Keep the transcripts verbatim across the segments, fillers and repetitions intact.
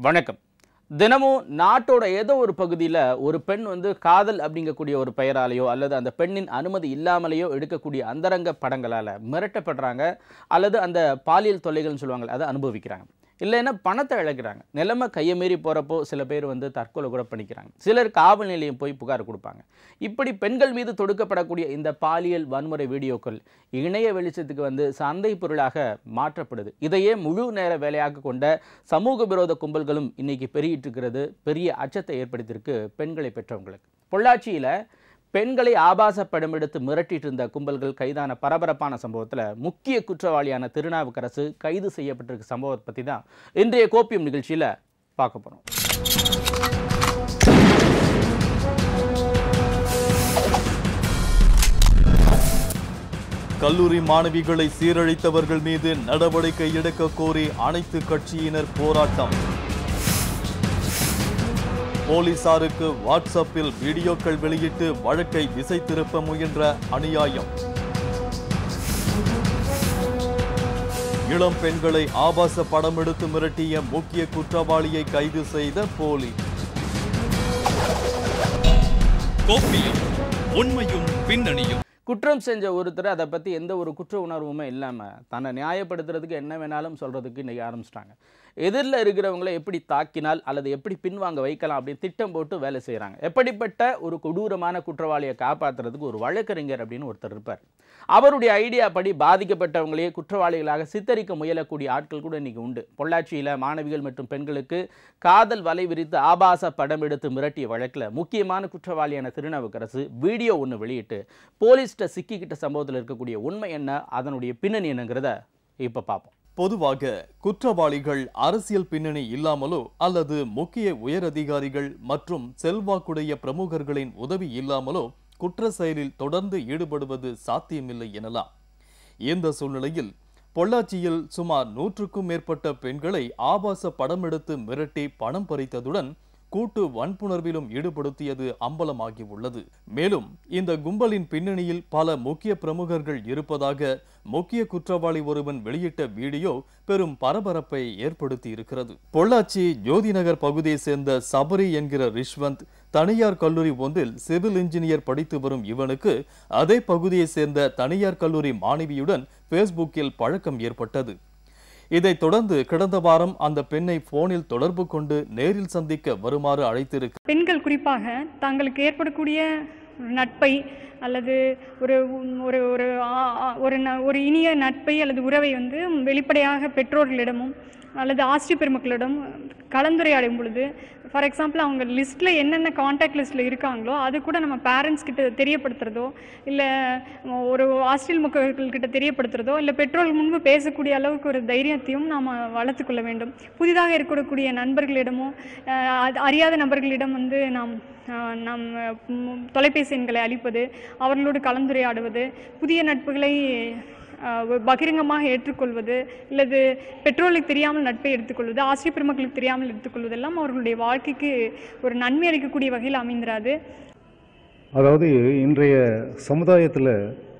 வணக்கம். தினமும் நாட்டோட ஏதோ ஒரு பகுதியில் ஒரு பெண் வந்து காதல் அப்படிங்கக்கூடிய ஒரு பெயராலேயோ அல்லது அந்த பெண்ணின் அனுமதி இல்லாமலேயோ எடுக்கக்கூடிய அந்தரங்க படங்களால் மிரட்டப்படுறாங்க அல்லது அந்த பாலியல் தொல்லைகள்னு சொல்லுவாங்க அதை அனுபவிக்கிறாங்க. இல்லைன்னா பணத்தை இழக்கிறாங்க. நிலைமை கையை மீறி போகிறப்போ சில பேர் வந்து தற்கொலை கூட பண்ணிக்கிறாங்க. சிலர் காவல் நிலையம் போய் புகார் கொடுப்பாங்க. இப்படி பெண்கள் மீது தொடுக்கப்படக்கூடிய இந்த பாலியல் வன்முறை வீடியோக்கள் இணைய வெளிச்சத்துக்கு வந்து சந்தை பொருளாக மாற்றப்படுது. இதையே முழு நேர வேலையாக கொண்ட சமூக விரோத கும்பல்களும் இன்னைக்கு பெருகிட்டு இருக்கிறது பெரிய அச்சத்தை ஏற்படுத்தியிருக்கு பெண்களை பெற்றவங்களுக்கு. பொள்ளாச்சியில் பெண்களை ஆபாச படம் எடுத்து மிரட்டிட்டு இருந்த கும்பல்கள் கைதான பரபரப்பான சம்பவத்தில் முக்கிய குற்றவாளியான திருநாவுக்கரசு கைது செய்யப்பட்டிருக்க சம்பவத்தை பற்றி தான் இன்றைய கோப்பியம் நிகழ்ச்சியில் பார்க்க போகிறோம். கல்லூரி மாணவிகளை சீரழித்தவர்கள் மீது நடவடிக்கை எடுக்க கோரி அனைத்து கட்சியினர் போராட்டம். போலீசாருக்கு வாட்ஸ்அப்பில் வீடியோக்கள் வெளியிட்டு வழக்கை திசை திருப்ப முயன்ற அநியாயம். இளம் பெண்களை ஆபாச படம் எடுத்து மிரட்டிய முக்கிய குற்றவாளியை கைது செய்த போலீஸ். கோப்பியம் உண்மையும் பின்னணியும். குற்றம் செஞ்ச ஒருத்தர் அதை பற்றி எந்த ஒரு குற்ற உணர்வுமே இல்லாமல் தன்னை நியாயப்படுத்துறதுக்கு என்ன வேணாலும் சொல்கிறதுக்கு இன்றைக்கி ஆரம்பிச்சிட்டாங்க. எதிரில் இருக்கிறவங்களை எப்படி தாக்கினால் அல்லது எப்படி பின்வாங்க வைக்கலாம் அப்படின்னு திட்டம் போட்டு வேலை செய்கிறாங்க. எப்படிப்பட்ட ஒரு கொடூரமான குற்றவாளியை காப்பாற்றுறதுக்கு ஒரு வழக்கறிஞர் அப்படின்னு ஒருத்தர் இருப்பார். அவருடைய ஐடியா படி பாதிக்கப்பட்டவங்களையே குற்றவாளிகளாக சித்தரிக்க முயலக்கூடிய ஆட்கள் கூட இன்றைக்கி உண்டு. பொள்ளாச்சியில் மாணவிகள் மற்றும் பெண்களுக்கு காதல் வலை விரித்து ஆபாச படம் எடுத்து மிரட்டிய வழக்கில் முக்கியமான குற்றவாளியான திருநாவுக்கரசு வீடியோ ஒன்று வெளியிட்டு போலீஸ்கிட்ட சிக்கிக்கிட்ட சம்பவத்தில் இருக்கக்கூடிய உண்மை என்ன, அதனுடைய பின்னணி என்னங்கிறத இப்போ பார்ப்போம். பொதுவாக குற்றவாளிகள் அரசியல் பின்னணி இல்லாமலோ அல்லது முக்கிய உயரதிகாரிகள் மற்றும் செல்வாக்குடைய பிரமுகர்களின் உதவி இல்லாமலோ குற்ற செயலில் தொடர்ந்து ஈடுபடுவது சாத்தியமில்லை எனலாம். இந்த சூழ்நிலையில் பொள்ளாச்சியில் சுமார் நூற்றுக்கும் மேற்பட்ட பெண்களை ஆபாச படம் எடுத்து மிரட்டி பணம் பறித்ததுடன் கூட்டு வன்புணர்விலும் ஈடுபடுத்தியது அம்பலமாகி உள்ளது. மேலும் இந்த கும்பலின் பின்னணியில் பல முக்கிய பிரமுகர்கள் இருப்பதாக முக்கிய குற்றவாளி ஒருவன் வெளியிட்ட வீடியோ பெரும் பரபரப்பை ஏற்படுத்தி இருக்கிறது. பொள்ளாச்சி ஜோதிநகர் பகுதியை சேர்ந்த சபரி என்கிற ரிஷ்வந்த் தனியார் கல்லூரி ஒன்றில் சிவில் இன்ஜினியர் படித்து வரும் இவனுக்கு அதே பகுதியை சேர்ந்த தனியார் கல்லூரி மாணவியுடன் பேஸ்புக்கில் பழக்கம் ஏற்பட்டது. இதைத் தொடர்ந்து கடந்த வாரம் அந்த பெண்ணை போனில் தொடர்பு கொண்டு நேரில் சந்திக்க வருமாறு அழைத்திருக்க பெண்கள் குறிப்பாக தங்களுக்கு ஏற்படக்கூடிய நட்பை அல்லது ஒரு ஒரு ஒரு ஒரு இனிய நட்பை அல்லது உறவை வந்து வெளிப்படையாக பெற்றோர்களிடமும் அல்லது ஆசிரியர் பெருமக்களிடம் கலந்துரையாடும் பொழுது, ஃபார் எக்ஸாம்பிள் அவங்க லிஸ்ட்டில் என்னென்ன கான்டாக்ட் லிஸ்ட்டில் இருக்காங்களோ அது கூட நம்ம பேரண்ட்ஸ் கிட்ட தெரியப்படுத்துறதோ இல்லை ஒரு ஆசிரியர் மக்கள்கிட்ட தெரியப்படுத்துறதோ இல்லை பெற்றோர்கள் முன்பு பேசக்கூடிய அளவுக்கு ஒரு தைரியத்தையும் நாம் வளர்த்துக்கொள்ள வேண்டும். புதிதாக இருக்கக்கூடிய நண்பர்களிடமோ அறியாத நபர்களிடம் வந்து நாம் நம் தொலைபேசி எண்களை அளிப்பது, அவர்களோடு கலந்துரையாடுவது, புதிய நட்புகளை பகிரங்கமாக ஏற்றுக்கொள்வது, இல்லது பெற்றோர்களுக்கு தெரியாமல் நட்பை எடுத்துக்கொள்வது, ஆசிரியர் பெருமக்களுக்கு தெரியாமல் எடுத்துக்கொள்வதெல்லாம் அவர்களுடைய வாழ்க்கைக்கு ஒரு நன்மை அளிக்கக்கூடிய வகையில் அமைந்திராது. அதாவது இன்றைய சமுதாயத்தில்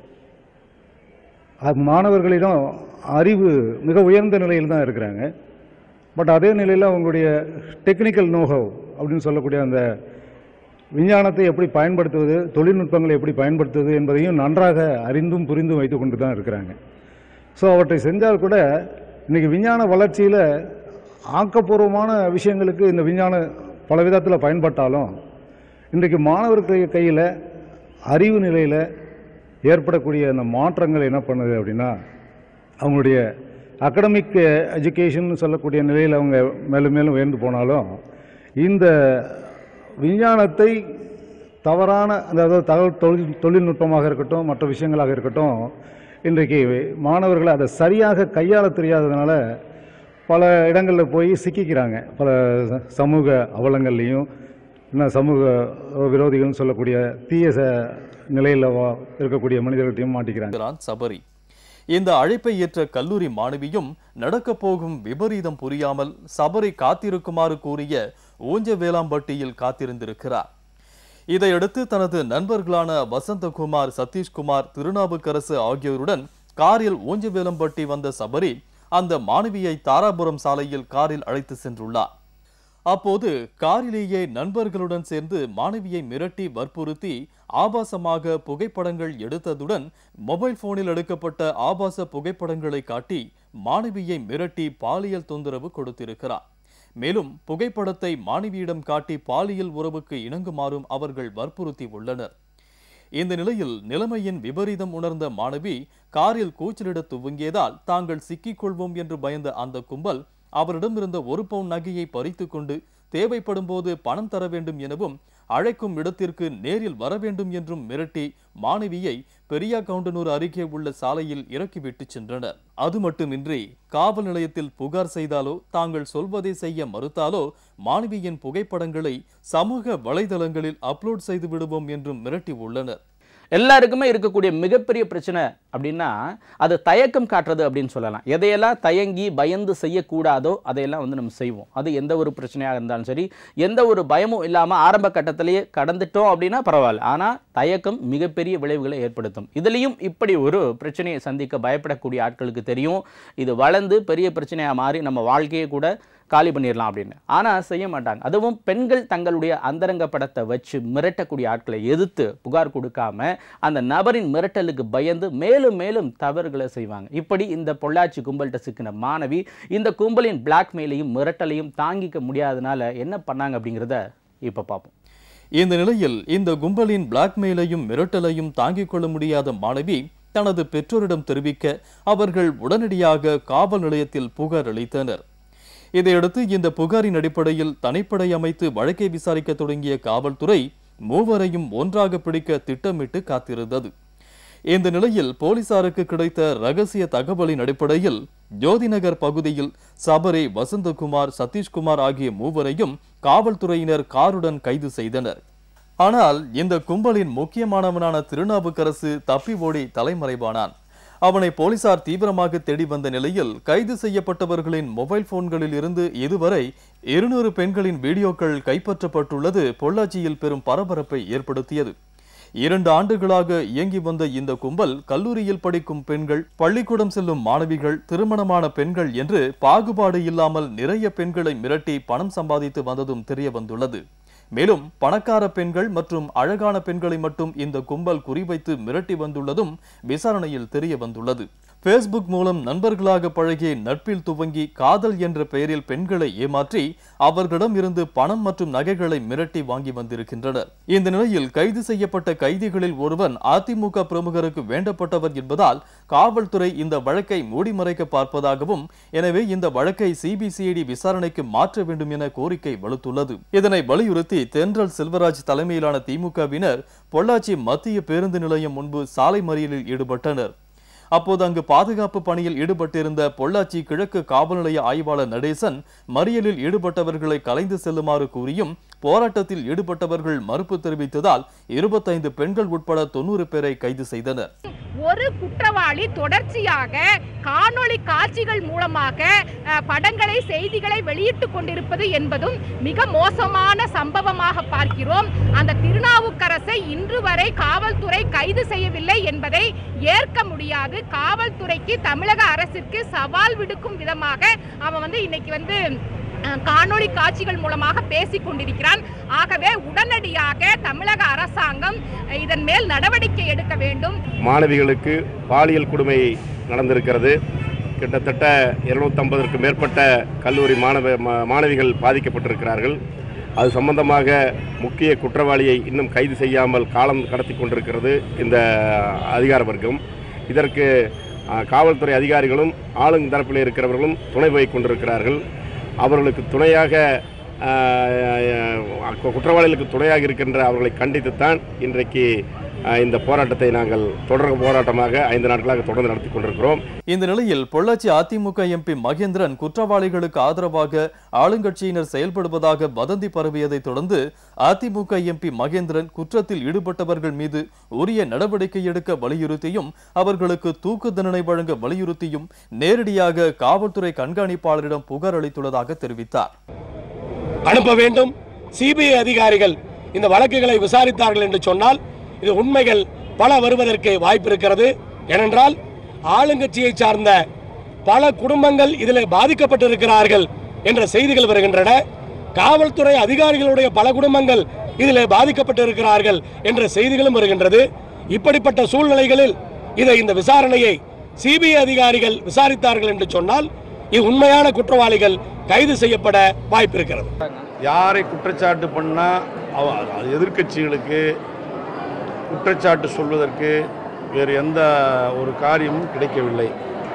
மாணவர்களிடம் அறிவு மிக உயர்ந்த நிலையில் தான் இருக்கிறாங்க. பட் அதே நிலையில் அவங்களுடைய டெக்னிக்கல் நோஹவ் அப்படின்னு சொல்லக்கூடிய அந்த விஞ்ஞானத்தை எப்படி பயன்படுத்துவது, தொழில்நுட்பங்களை எப்படி பயன்படுத்துவது என்பதையும் நன்றாக அறிந்தும் புரிந்தும் வைத்து கொண்டு தான் இருக்கிறாங்க. ஸோ அவற்றை செஞ்சால் கூட இன்றைக்கி விஞ்ஞான வளர்ச்சியில் ஆக்கப்பூர்வமான விஷயங்களுக்கு இந்த விஞ்ஞானம் பல விதத்தில் பயன்பட்டாலும் இன்றைக்கு மாணவர்கள் கையில் அறிவு நிலையில் ஏற்படக்கூடிய அந்த மாற்றங்கள் என்ன பண்ணுது அப்படின்னா, அவங்களுடைய அகடமிக் எஜுகேஷன் சொல்லக்கூடிய நிலையில் அவங்க மேலும் மேலும் உயர்ந்து போனாலும் இந்த விஞ்ஞானத்தை தவறான அதாவது தகவல் தொழில் தொழில்நுட்பமாக இருக்கட்டும் மற்ற விஷயங்களாக இருக்கட்டும் இன்றைக்கு மாணவர்களை அதை சரியாக கையாள தெரியாததுனால பல இடங்களில் போய் சிக்கிக்கிறாங்க. பல சமூக அவலங்கள்லையும் இன்னும் சமூக விரோதிகள்னு சொல்லக்கூடிய தீய நிலையில் இருக்கக்கூடிய மனிதர்களையும் மாட்டிக்கிறாங்க. சபரி இந்த அழைப்பை ஏற்ற கல்லூரி மாணவியும் நடக்கப் போகும் விபரீதம் புரியாமல் சபரி காத்திருக்குமாறு கூறிய ஊஞ்சவேலாம்பட்டியில் காத்திருந்திருக்கிறார். இதையடுத்து தனது நண்பர்களான வசந்தகுமார், சதீஷ்குமார், திருநாவுக்கரசு ஆகியோருடன் காரில் ஊஞ்சவேலம்பட்டி வந்த சபரி அந்த மாணவியை தாராபுரம் சாலையில் காரில் அழைத்து சென்றுள்ளார். அப்போது காரிலேயே நண்பர்களுடன் சேர்ந்து மாணவியை மிரட்டி வற்புறுத்தி ஆபாசமாக புகைப்படங்கள் எடுத்ததுடன் மொபைல் போனில் எடுக்கப்பட்ட ஆபாச புகைப்படங்களை காட்டி மாணவியை மிரட்டி பாலியல் தொந்தரவு கொடுத்திருக்கிறார். மேலும் புகைப்படத்தை மாணவியிடம் காட்டி பாலியல் உறவுக்கு இணங்குமாறும் அவர்கள் வற்புறுத்தி உள்ளனர். இந்த நிலையில் நிலைமையின் விபரீதம் உணர்ந்த மாணவி காரில் கூச்சலிட துவங்கியதால் தாங்கள் சிக்கிக் கொள்வோம் என்று பயந்த அந்த கும்பல் அவரிடமிருந்த ஒரு பவுன் நகையை பறித்து கொண்டு தேவைப்படும் போது பணம் தர வேண்டும் எனவும் அழைக்கும் இடத்திற்கு நேரில் வர வேண்டும் என்றும் மிரட்டி மாணவியை பெரியாகவுண்டனூர் அருகே உள்ள சாலையில் இறக்கிவிட்டு சென்றனர். அது மட்டுமின்றி காவல் நிலையத்தில் புகார் செய்தாலோ தாங்கள் சொல்வதை செய்ய மறுத்தாலோ மாணவியின் புகைப்படங்களை சமூக வலைதளங்களில் அப்லோட் செய்து விடுவோம் என்றும் மிரட்டி உள்ளனர். எல்லாருக்குமே இருக்கக்கூடிய மிகப்பெரிய பிரச்சனை அப்படின்னா அது தயக்கம் காட்டுறது அப்படின்னு சொல்லலாம். எதையெல்லாம் தயங்கி பயந்து செய்யக்கூடாதோ அதையெல்லாம் வந்து நம்ம செய்வோம். அது எந்த ஒரு பிரச்சனையாக இருந்தாலும் சரி, எந்த ஒரு பயமும் இல்லாமல் ஆரம்ப கட்டத்திலேயே கடந்துட்டோம் அப்படின்னா பரவாயில்ல. ஆனால் தயக்கம் மிகப்பெரிய விளைவுகளை ஏற்படுத்தும். இதுலேயும் இப்படி ஒரு பிரச்சனையை சந்திக்க பயப்படக்கூடிய ஆட்களுக்கு தெரியும் இது வளர்ந்து பெரிய பிரச்சனையாக மாறி நம்ம வாழ்க்கையை கூட காலி பண்ணிடலாம் அப்படின்னு. ஆனால் செய்ய மாட்டாங்க. அதுவும் பெண்கள் தங்களுடைய அந்தரங்க படத்தை வச்சு மிரட்டக்கூடிய ஆட்களை எதிர்த்து புகார் கொடுக்காம அந்த நபரின் மிரட்டலுக்கு பயந்து மேலும் மேலும் தவறுகளை செய்வாங்க. இப்படி இந்த பொள்ளாச்சி கும்பல்கிட்ட சிக்கின மாணவி இந்த கும்பலின் பிளாக்மெயிலையும் மிரட்டலையும் தாங்கிக்க முடியாதனால என்ன பண்ணாங்க அப்படிங்கிறத இப்போ பார்ப்போம். இந்த நிலையில் இந்த கும்பலின் பிளாக்மெயிலையும் மிரட்டலையும் தாங்கிக் கொள்ள முடியாத மாணவி தனது பெற்றோரிடம் தெரிவிக்க அவர்கள் உடனடியாக காவல் நிலையத்தில் புகார் அளித்தனர். இதையடுத்து இந்த புகாரின் அடிப்படையில் தனிப்படை அமைத்து வழக்கை விசாரிக்க தொடங்கிய காவல்துறை மூவரையும் ஒன்றாக பிடிக்க திட்டமிட்டு காத்திருந்தது. இந்த நிலையில் போலீசாருக்கு கிடைத்த ரகசிய தகவலின் அடிப்படையில் ஜோதிநகர் பகுதியில் சபரி, வசந்தகுமார், சதீஷ்குமார் ஆகிய மூவரையும் காவல்துறையினர் காருடன் கைது செய்தனர். ஆனால் இந்த கும்பலின் முக்கியமானவனான திருநாவுக்கரசு தப்பி ஓடி தலைமறைவானான். அவனை போலீசார் தீவிரமாக தேடி வந்த நிலையில் கைது செய்யப்பட்டவர்களின் மொபைல் போன்களில் இருந்து இதுவரை இருநூறு பெண்களின் வீடியோக்கள் கைப்பற்றப்பட்டுள்ளது பொள்ளாச்சியில் பெரும் பரபரப்பை ஏற்படுத்தியது. இரண்டு ஆண்டுகளாக இயங்கி வந்த இந்த கும்பல் கல்லூரியில் படிக்கும் பெண்கள், பள்ளிக்கூடம் செல்லும் மாணவிகள், திருமணமான பெண்கள் என்று பாகுபாடு இல்லாமல் நிறைய பெண்களை மிரட்டி பணம் சம்பாதித்து வந்ததும் தெரிய வந்துள்ளது. மேலும் பணக்கார பெண்கள் மற்றும் அழகான பெண்களை மட்டும் இந்த கும்பல் குறிவைத்து மிரட்டி வந்துள்ளதும் விசாரணையில் தெரிய வந்துள்ளது. பேஸ்புக் மூலம் நண்பர்களாக பழகிய நட்பில் துவங்கி காதல் என்ற பெயரில் பெண்களை ஏமாற்றி அவர்களிடம் இருந்து பணம் மற்றும் நகைகளை மிரட்டி வாங்கி வந்திருக்கின்றனர். இந்த நிலையில் கைது செய்யப்பட்ட கைதிகளில் ஒருவன் அதிமுக பிரமுகருக்கு வேண்டப்பட்டவர் என்பதால் காவல்துறை இந்த வழக்கை மூடி மறைக்க பார்ப்பதாகவும், எனவே இந்த வழக்கை சிபிசிஐடி விசாரணைக்கு மாற்ற வேண்டும் என கோரிக்கை வலுத்துள்ளது. இதனை வலியுறுத்தி தென்றல் செல்வராஜ் தலைமையிலான திமுகவினர் பொள்ளாச்சி மத்திய பேருந்து நிலையம் முன்பு சாலை மறியலில் ஈடுபட்டனர். அப்போது அங்கு பாதுகாப்பு பணியில் ஈடுபட்டிருந்த பொள்ளாச்சி கிழக்கு காவல் நிலைய ஆய்வாளர் நடேசன் மறியலில் ஈடுபட்டவர்களை கலைந்து செல்லுமாறு கூறியும் போராட்டத்தில் ஈடுபட்டவர்கள் மறுப்பு தெரிவித்ததால் இருபத்தைந்து பெண்கள் உட்பட தொண்ணூறு பேரை கைது செய்தனர். ஒரு குற்றவாளி தொடர்ச்சியாக காணொளி காட்சிகள் மூலமாக படங்களை, செய்திகளை வெளியிட்டுக் கொண்டிருப்பது என்பதும் மிக மோசமான சம்பவமாக பார்க்கிறோம். அந்த திருநாவுக்கரசை இன்று வரை காவல்துறை கைது செய்யவில்லை என்பதை ஏற்க முடியாது. காவல்துறைக்கு, தமிழக அரசிற்கு சவால் விடுக்கும் விதமாக அவன் வந்து இன்னைக்கு வந்து காணொளி காட்சிகள் மூலமாக பேசிக் கொண்டிருக்கிறான். ஆகவே உடனடியாக தமிழக அரசாங்கம் இதன் மேல் நடவடிக்கை எடுக்க வேண்டும். மாணவிகளுக்கு பாலியல் கொடுமை நடந்திருக்கிறது. கிட்டத்தட்ட இருநூத்தி ஐம்பதற்கு மேற்பட்ட கல்லூரி மாணவ மாணவிகள் பாதிக்கப்பட்டிருக்கிறார்கள். அது சம்பந்தமாக முக்கிய குற்றவாளியை இன்னும் கைது செய்யாமல் காலம் கடத்தி கொண்டிருக்கிறது இந்த அதிகார வர்க்கம். இதற்கு காவல்துறை அதிகாரிகளும் ஆளும் தரப்பில் இருக்கிறவர்களும் துணை போய் கொண்டிருக்கிறார்கள். அவர்களுக்கு துணையாக குற்றவாளிகளுக்கு துணையாக இருக்கின்ற அவர்களை கண்டித்துத்தான் இன்றைக்கு இந்த போராட்டத்தை நாங்கள் தொடர் போராட்டமாக ஐந்து நாட்களாக தொடர்ந்து நடத்தி கொண்டிருக்கிறோம். இந்த நிலையில் பொள்ளாச்சி அதிமுக எம்பி மகேந்திரன் குற்றவாளிகளுக்கு ஆதரவாக ஆளுங்கட்சியினர் செயல்படுவதாக வதந்தி பரவியதை தொடர்ந்து அதிமுக எம்பி மகேந்திரன் குற்றத்தில் ஈடுபட்டவர்கள் மீது உரிய நடவடிக்கை எடுக்க வலியுறுத்தியும் அவர்களுக்கு தூக்கு தண்டனை வழங்க வலியுறுத்தியும் நேரடியாக காவல்துறை கண்காணிப்பாளரிடம் புகார் அளித்துள்ளதாக தெரிவித்தார். அனுப்ப வேண்டும். சிபிஐ அதிகாரிகள் இந்த வழக்குகளை விசாரித்தார்கள் என்று சொன்னால் இது உண்மைகள் பல வருவதற்கு வாய்ப்பு இருக்கிறது. ஏனென்றால் ஆளுங்கட்சியை சார்ந்த பல குடும்பங்கள் இதில் பாதிக்கப்பட்டிருக்கிறார்கள் என்ற செய்திகள் வருகின்றன. காவல்துறை அதிகாரிகளுடைய பல குடும்பங்கள் இதில் பாதிக்கப்பட்டு இருக்கிறார்கள் என்ற செய்திகளும் வருகின்றது. இப்படிப்பட்ட சூழ்நிலைகளில் இதை இந்த விசாரணையை சிபிஐ அதிகாரிகள் விசாரித்தார்கள் என்று சொன்னால் இது உண்மையான குற்றவாளிகள் கைது செய்யப்பட வாய்ப்பு இருக்கிறது. யாரை குற்றச்சாட்டு பண்ணால் எதிர்க்கட்சிகளுக்கு குற்றச்சாட்டு சொல்வதற்கு வேறு எந்த ஒரு காரியமும் கிடைக்கவில்லை.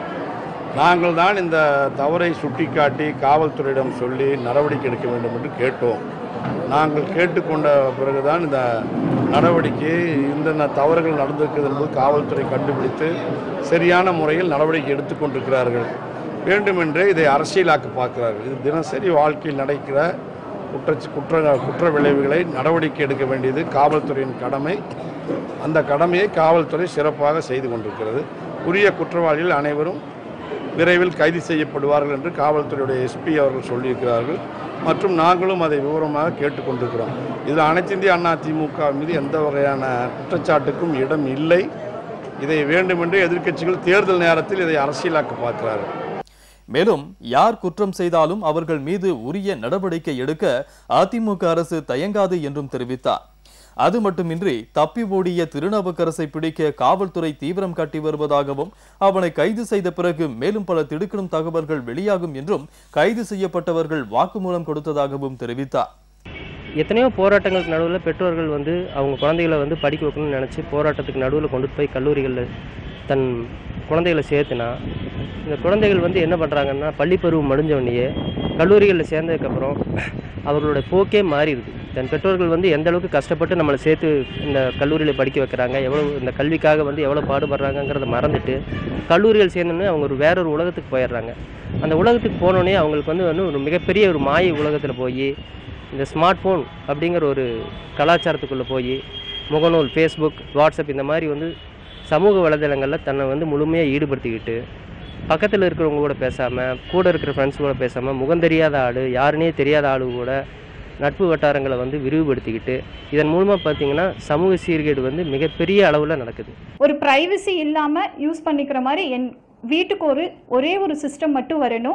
நாங்கள் தான் இந்த தவறை சுட்டிக்காட்டி காவல்துறையிடம் சொல்லி நடவடிக்கை எடுக்க வேண்டும் என்று கேட்டோம். நாங்கள் கேட்டுக்கொண்ட பிறகுதான் இந்த நடவடிக்கை இந்த தவறுகள் நடந்திருக்கிறது என்பது காவல்துறை கண்டுபிடித்து சரியான முறையில் நடவடிக்கை எடுத்துக்கொண்டிருக்கிறார்கள். வேண்டுமென்றே இதை அரசியலாக்க பார்க்கிறார்கள். இது தினசரி வாழ்க்கையில் நடக்கிற குற்ற குற்ற குற்ற விளைவுகளை நடவடிக்கை எடுக்க வேண்டியது காவல்துறையின் கடமை. அந்த கடமையை காவல்துறை சிறப்பாக செய்து கொண்டிருக்கிறது. உரிய குற்றவாளிகள் அனைவரும் விரைவில் கைது செய்யப்படுவார்கள் என்று காவல்துறையுடைய எஸ்பி அவர்கள் சொல்லியிருக்கிறார்கள். மற்றும் நாங்களும் அதை விவரமாக கேட்டுக்கொண்டிருக்கிறோம். இதில் அனைத்து இந்திய அண்ணா திமுக மீது எந்த வகையான குற்றச்சாட்டுக்கும் இடம் இல்லை. இதை வேண்டுமென்றே எதிர்க்கட்சிகள் தேர்தல் நேரத்தில் இதை அரசியலாக்க பார்க்கிறார்கள். மேலும் யார் குற்றம் செய்தாலும் அவர்கள் மீது உரிய நடவடிக்கை எடுக்க அதிமுக அரசு தயங்காது என்றும் தெரிவித்தார். அது மட்டுமின்றி தப்பி ஓடிய திருநாவுக்கரசை பிடிக்க காவல்துறை தீவிரம் காட்டி வருவதாகவும் அவனை கைது செய்த பிறகு மேலும் பல திடுக்கிடும் தகவல்கள் வெளியாகும் என்றும் கைது செய்யப்பட்டவர்கள் வாக்குமூலம் கொடுத்ததாகவும் தெரிவித்தார். எத்தனையோ போராட்டங்களுக்கு நடுவில் பெற்றோர்கள் வந்து அவங்க குழந்தைகளை வந்து படிக்க வைக்கணும்னு நினச்சி போராட்டத்துக்கு நடுவில் கொண்டு போய் கல்லூரிகளில் தன் குழந்தைகளை சேர்த்துனா இந்த குழந்தைகள் வந்து என்ன பண்ணுறாங்கன்னா பள்ளிப்பருவம் முடிஞ்சவனையே கல்லூரிகளில் சேர்ந்ததுக்கப்புறம் அவர்களோட போக்கே மாறிடுது. தன் பெற்றோர்கள் வந்து எந்த அளவுக்கு கஷ்டப்பட்டு நம்மளை சேர்த்து இந்த கல்லூரியில் படிக்க வைக்கிறாங்க, எவ்வளோ இந்த கல்விக்காக வந்து எவ்வளோ பாடுபடுறாங்கங்கிறத மறந்துட்டு கல்லூரிகள் சேர்ந்தோன்னே அவங்க ஒரு வேற ஒரு உலகத்துக்கு போயிடுறாங்க. அந்த உலகத்துக்கு போனோடனே அவங்களுக்கு வந்து வந்து ஒரு மிகப்பெரிய ஒரு மாய உலகத்தில் போய் இந்த ஸ்மார்ட் ஃபோன் அப்படிங்கிற ஒரு கலாச்சாரத்துக்குள்ளே போய் முகநூல், ஃபேஸ்புக், வாட்ஸ்அப் இந்த மாதிரி வந்து சமூக வலைதளங்களில் தன்னை வந்து முழுமையாக ஈடுபடுத்திக்கிட்டு பக்கத்தில் இருக்கிறவங்க கூட பேசாமல், கூட இருக்கிற ஃப்ரெண்ட்ஸ் கூட பேசாமல், முகம் தெரியாத ஆள், யாருன்னே தெரியாத ஆளு கூட நட்பு வட்டாரங்களை வந்து விரிவுபடுத்திக்கிட்டு இதன் மூலமாக பார்த்தீங்கன்னா சமூக சீர்கேடு வந்து மிகப்பெரிய அளவில் நடக்குது. ஒரு ப்ரைவசி இல்லாமல் யூஸ் பண்ணிக்கிற மாதிரி என் வீட்டுக்கு ஒரு ஒரே ஒரு சிஸ்டம் மட்டும் வரணும்.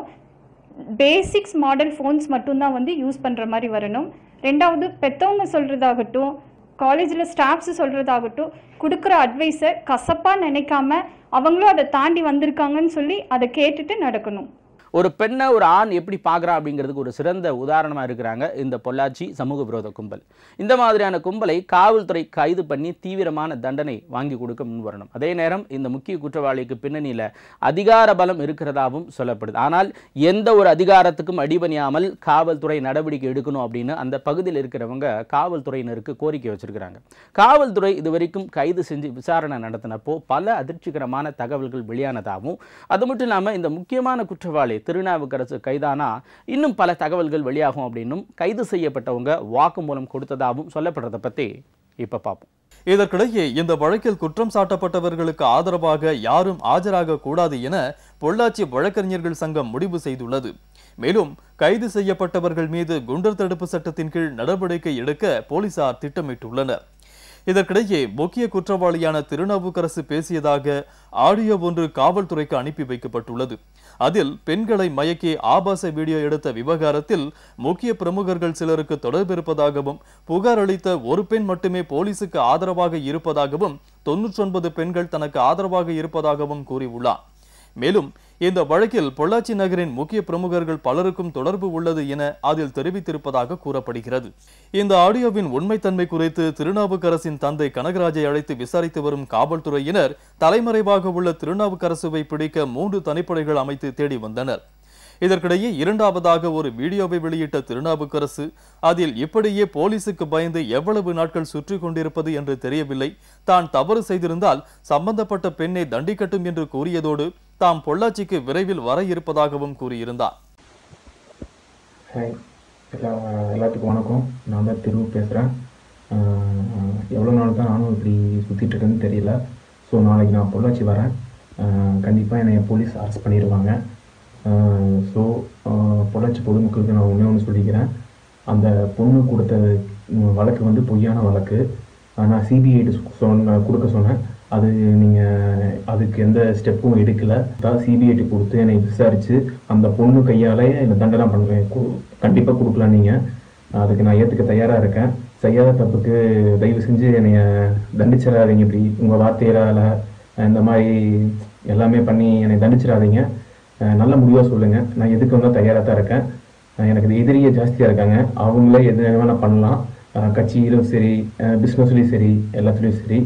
பேசிக்ஸ் மாடல் ஃபோன்ஸ் மட்டும்தான் வந்து யூஸ் பண்ணுற மாதிரி வரணும். ரெண்டாவது, பெற்றவங்க சொல்கிறதாகட்டும், காலேஜில் ஸ்டாஃப்ஸு சொல்கிறதாகட்டும், கொடுக்குற அட்வைஸை கசப்பாக நினைக்காம அவங்களும் அதை தாண்டி வந்திருக்காங்கன்னு சொல்லி அதை கேட்டுட்டு நடக்கணும். ஒரு பெண்ணை ஒரு ஆண் எப்படி பார்க்குறான் அப்படிங்கிறதுக்கு ஒரு சிறந்த உதாரணமாக இருக்கிறாங்க இந்த பொள்ளாச்சி சமூக விரோத கும்பல். இந்த மாதிரியான கும்பலை காவல்துறை கைது பண்ணி தீவிரமான தண்டனை வாங்கி கொடுக்க முன் வரணும். அதே நேரம் இந்த முக்கிய குற்றவாளிக்கு பின்னணியில் அதிகார பலம் இருக்கிறதாகவும் சொல்லப்படுது. ஆனால் எந்த ஒரு அதிகாரத்துக்கும் அடிபணியாமல் காவல்துறை நடவடிக்கை எடுக்கணும் அப்படின்னு அந்த பகுதியில் இருக்கிறவங்க காவல்துறையினருக்கு கோரிக்கை வச்சிருக்கிறாங்க. காவல்துறை இதுவரைக்கும் கைது செஞ்சு விசாரணை நடத்தினப்போ பல அதிர்ச்சிகரமான தகவல்கள் வெளியானதாகவும், அது மட்டும் இல்லாமல் இந்த முக்கியமான குற்றவாளி திருநாவுக்கரசு கைதானா இன்னும் பல தகவல்கள் வெளியாகும் அப்படின்னும் கைது செய்யப்பட்டவங்க வாக்குமூலம் கொடுத்ததாகவும் சொல்லப்படுறதை பற்றி இப்ப பார்ப்போம். இதற்கிடையே இந்த வழக்கில் குற்றம் சாட்டப்பட்டவர்களுக்கு ஆதரவாக யாரும் ஆஜராக கூடாது என பொள்ளாச்சி வழக்கறிஞர்கள் சங்கம் முடிவு செய்துள்ளது. மேலும் கைது செய்யப்பட்டவர்கள் மீது குண்டர் தடுப்பு சட்டத்தின் கீழ் நடவடிக்கை எடுக்க போலீசார் திட்டமிட்டுள்ளனர். இதற்கிடையே முக்கிய குற்றவாளியான திருநாவுக்கரசு பேசியதாக ஆடியோ ஒன்று காவல்துறைக்கு அனுப்பி வைக்கப்பட்டுள்ளது. அதில் பெண்களை மயக்கி ஆபாச வீடியோ எடுத்த விவகாரத்தில் முக்கிய பிரமுகர்கள் சிலருக்கு தொடர்பு இருப்பதாகவும், புகார் அளித்த ஒரு பெண் மட்டுமே போலீசுக்கு ஆதரவாக இருப்பதாகவும், தொன்னூற்றி ஒன்பது பெண்கள் தனக்கு ஆதரவாக இருப்பதாகவும் கூறியுள்ளார். மேலும் இந்த வழக்கில் பொள்ளாச்சி நகரின் முக்கிய பிரமுகர்கள் பலருக்கும் தொடர்பு உள்ளது என அதில் தெரிவித்திருப்பதாக கூறப்படுகிறது. இந்த ஆடியோவின் உண்மைத்தன்மை குறித்து திருநாவுக்கரசின் தந்தை கனகராஜை அழைத்து விசாரித்து வரும் காவல்துறையினர் தலைமறைவாக உள்ள திருநாவுக்கரசுவை பிடிக்க மூன்று தனிப்படைகள் அமைத்து தேடி வந்தனர். இதற்கிடையே இரண்டாவதாக ஒரு வீடியோவை வெளியிட்ட திருநாவுக்கரசு அதில் இப்படியே போலீசுக்கு பயந்து எவ்வளவு நாட்கள் சுற்றி கொண்டிருப்பது என்று தெரியவில்லை, தான் தவறு செய்திருந்தால் சம்பந்தப்பட்ட பெண்ணை தண்டிக்கட்டும் என்று கூறியதோடு தாம் பொள்ளாச்சிக்கு விரைவில் வர இருப்பதாகவும் கூறியிருந்தார். எல்லாத்துக்கும் வணக்கம், நான் தான் திரு பேசுகிறேன். எவ்வளோ நாள் தான் நானும் இப்படி சுற்றிட்டு இருக்கேன்னு தெரியல. ஸோ நாளைக்கு நான் பொள்ளாச்சி வரேன். கண்டிப்பாக என்னை போலீஸ் அரெஸ்ட் பண்ணிடுவாங்க. ஸோ பொள்ளாச்சி பொதுமக்களுக்கு நான் ஒன்றே ஒன்று சொல்லிக்கிறேன், அந்த பொண்ணு கொடுத்த வழக்கு வந்து பொய்யான வழக்கு. நான் சிபிஐட்டு சொன்ன கொடுக்க சொன்னேன், அது நீங்கள் அதுக்கு எந்த ஸ்டெப்பும் எடுக்கலை. தான் சிபிஐட்டு கொடுத்து என்னை விசாரித்து அந்த பொண்ணு கையாலே என்னை தண்டனை பண்ணுவேன். கண்டிப்பாக கொடுக்கலாம் நீங்கள். அதுக்கு நான் ஏற்றுக்க தயாராக இருக்கேன். செய்யாத தப்புக்கு தயவு செஞ்சு என்னைய தண்டிச்சிடாதீங்க. இப்படி உங்கள் வார்த்தையால் இந்த மாதிரி எல்லாமே பண்ணி என்னை தண்டிச்சிடாதீங்க. நல்ல முடிவாக சொல்லுங்கள். நான் எதுக்கு வந்தால் தயாராக தான் இருக்கேன். எனக்கு இது எதிரியே ஜாஸ்தியாக இருக்காங்க. அவங்களே எது வேணால் பண்ணலாம். கட்சியிலும் சரி, பிஸ்னஸ்லேயும் சரி, எல்லாத்துலேயும் சரி.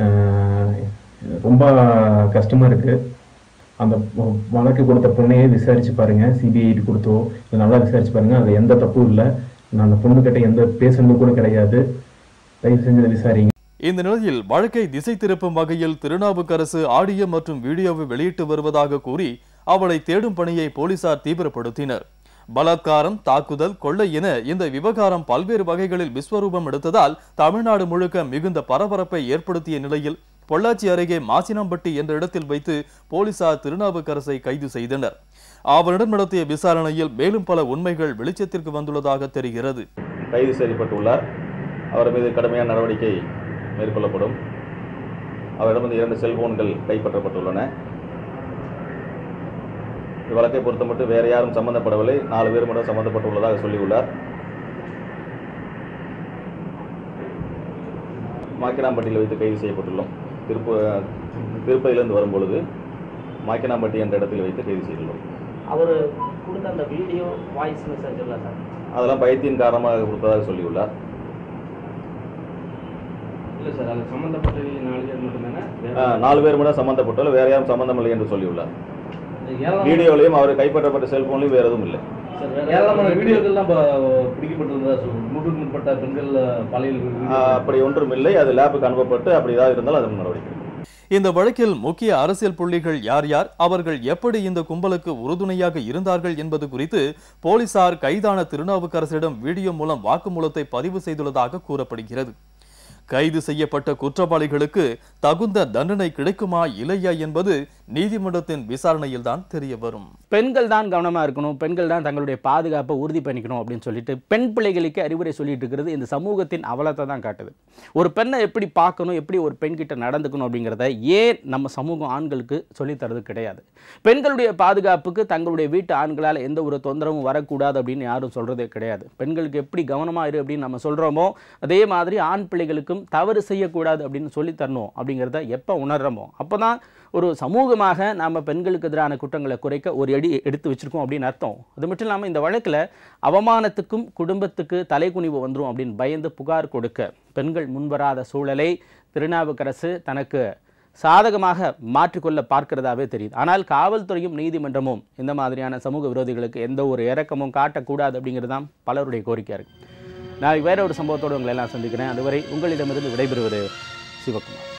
ரொம்ப கஷ்டமாக இருக்குது. அந்த வழக்கு கொடுத்த பொண்ணையே விசாரிச்சு பாருங்க. சிபிஐடி கொடுத்தோ இல்லை நல்லா விசாரிச்சு பாருங்க. அது எந்த தப்பும் இல்லை. நான் அந்த பொண்ணுக்கிட்ட எந்த பேசணும் கூட கிடையாது. தயவு செஞ்சு விசாரிங்க. இந்த நிலையில் வழக்கை திசை திருப்பும் வகையில் திருநாவுக்கரசு ஆடியோ மற்றும் வீடியோவை வெளியிட்டு வருவதாக கூறி அவளை தேடும் பணியை போலீசார் தீவிரப்படுத்தினர். பலாத்காரம், தாக்குதல், கொள்ளை என இந்த விவகாரம் பல்வேறு வகைகளில் விஸ்வரூபம் எடுத்ததால் தமிழ்நாடு முழுக்க மிகுந்த பரபரப்பை ஏற்படுத்திய நிலையில் பொள்ளாச்சி அருகே மாசினாம்பட்டி என்ற இடத்தில் வைத்து போலீசார் திருநாவுக்கரசை கைது செய்தனர். அவரிடம் நடத்திய விசாரணையில் மேலும் பல உண்மைகள் வெளிச்சத்திற்கு வந்துள்ளதாக தெரிகிறது. கைது செய்யப்பட்டுள்ளார். அவர் மீது கடுமையான நடவடிக்கை மேற்கொள்ளப்படும். அவரிடம் இரண்டு செல்போன்கள் கைப்பற்றப்பட்டுள்ளன. இவ்வழக்கை பொறுத்தமட்டு வேறு யாரும் சம்பந்தப்படவில்லை. நாலு பேர் மட்டும் சம்பந்தப்பட்டுள்ளதாக சொல்லியுள்ளார். மாக்கினாம்பட்டியில் வைத்து கைது செய்யப்பட்டுள்ளோம். திருப்ப திருப்பதியிலிருந்து வரும்பொழுது மாக்கினாம்பட்டி என்ற இடத்தில் வைத்து கைது செய்துள்ளோம். அவர் கொடுத்த அந்த வீடியோ வாய்ஸ் மெசேஜ் எல்லாம் சார் அதெல்லாம் பயத்தின் காரணமாக கொடுத்ததாக சொல்லியுள்ளார். இல்லை சார், அது சம்மந்தப்பட்ட நாலு பேர் மட்டும்தானே? நாலு பேர் மட்டும் சம்மந்தப்பட்டாலும் வேற யாரும் சம்மந்தம் இல்லை என்று சொல்லியுள்ளார். வீடியோலையும் அவர் கைப்பற்றப்பட்ட செல்போன்லையும் வேறு எதுவும் இல்லை. ஏராளமான வீடியோக்கள்லாம் பிடிக்கப்பட்டிருந்ததா சொல்லுங்கள். நூற்றுக்கு மேற்பட்ட பெண்கள் பாலியல் அப்படி ஒன்றும் இல்லை. அது லேபுக்கு அனுப்பப்பட்டு அப்படி ஏதாவது இருந்தாலும் அது நடவடிக்கை. இந்த வழக்கில் முக்கிய அரசியல் புள்ளிகள் யார் யார், அவர்கள் எப்படி இந்த கும்பலுக்கு உறுதுணையாக இருந்தார்கள் என்பது குறித்து போலீசார் கைதான திருநாவுக்கரசிடம் வீடியோ மூலம் வாக்குமூலத்தை பதிவு செய்துள்ளதாக கூறப்படுகிறது. கைது செய்யப்பட்ட குற்றவாளிகளுக்கு தகுந்த தண்டனை கிடைக்குமா இல்லையா என்பது நீதிமன்றத்தின் விசாரணையில் தான் தெரிய வரும். பெண்கள் தான் கவனமாக இருக்கணும், பெண்கள் தான் தங்களுடைய பாதுகாப்பை உறுதி பண்ணிக்கணும் அப்படின்னு சொல்லிட்டு பெண் பிள்ளைகளுக்கு அறிவுரை சொல்லிட்டு இருக்கிறது இந்த சமூகத்தின் அவலத்தை தான் காட்டுது. ஒரு பெண்ணை எப்படி பார்க்கணும், எப்படி ஒரு பெண்கிட்ட நடந்துக்கணும் அப்படிங்கிறத ஏன் நம்ம சமூகம் ஆண்களுக்கு சொல்லித்தரது கிடையாது. பெண்களுடைய பாதுகாப்புக்கு தங்களுடைய வீட்டு ஆண்களால் எந்த ஒரு தொந்தரவும் வரக்கூடாது அப்படின்னு யாரும் சொல்கிறதே கிடையாது. பெண்களுக்கு எப்படி கவனமாக இரு அப்படின்னு நம்ம சொல்கிறோமோ அதே மாதிரி ஆண் பிள்ளைகளுக்கும் தவறு செய்யக்கூடாது அப்படின்னு சொல்லி தரணும். அப்படிங்கிறத எப்போ உணர்றோமோ அப்போ தான் ஒரு சமூகமாக நாம் பெண்களுக்கு எதிரான குற்றங்களை குறைக்க ஒரு அடி எடுத்து வச்சுருக்கோம் அப்படின்னு அர்த்தம். அது மட்டும் இல்லாமல் இந்த வழக்கில் அவமானத்துக்கும் குடும்பத்துக்கு தலைக்குனிவு வந்துடும் அப்படின்னு பயந்து புகார் கொடுக்க பெண்கள் முன்வராத சூழலை திருநாவுக்கரசு தனக்கு சாதகமாக மாற்றிக்கொள்ள பார்க்கிறதாவே தெரியுது. ஆனால் காவல்துறையும் நீதிமன்றமும் இந்த மாதிரியான சமூக விரோதிகளுக்கு எந்த ஒரு இரக்கமும் காட்டக்கூடாது அப்படிங்கிறது தான் பலருடைய கோரிக்கையாக இருக்குது. நான் வேற ஒரு சம்பவத்தோடு உங்களை எல்லாம் சந்திக்கிறேன். அதுவரை உங்களிடமிருந்து விடைபெறுவது சிவகுமார்.